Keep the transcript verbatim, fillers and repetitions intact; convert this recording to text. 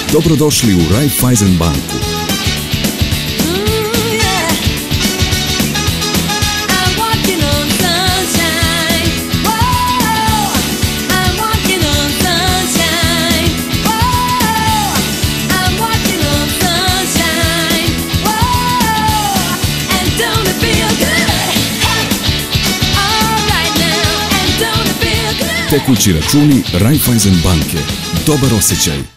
Dobrodošli u Raiffeisen banku. Tekući računi Raiffeisen banke. Dobar osjećaj.